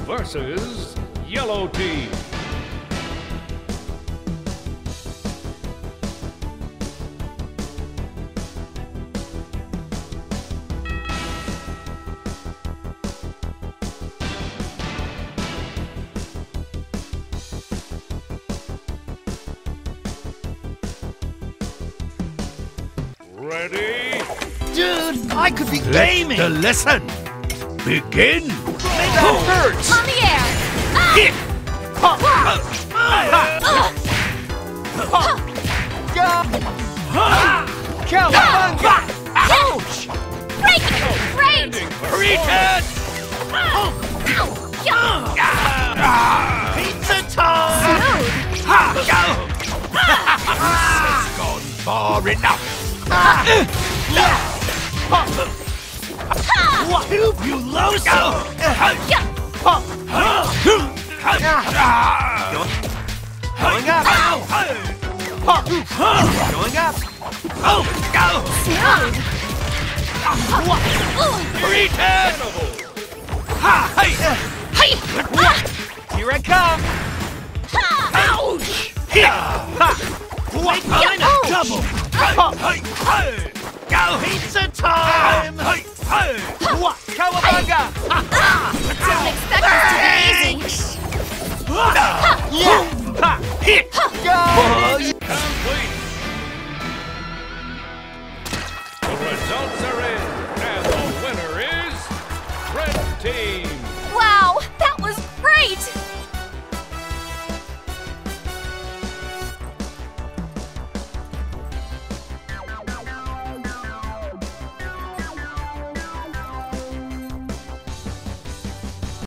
versus Yellow Team. Ready? Dude, I could be aiming! Let the lesson begin! Who hurts? On the air! Hit! Cowabunga! Ouch! Break it! Great! Return! Pizza time! Smooth! It's gone far enough! Tubuloso! Going up! Going up! Smooth! Return! Here I come! Ouch! What kind of double? Pizza time! What? Cowabunga!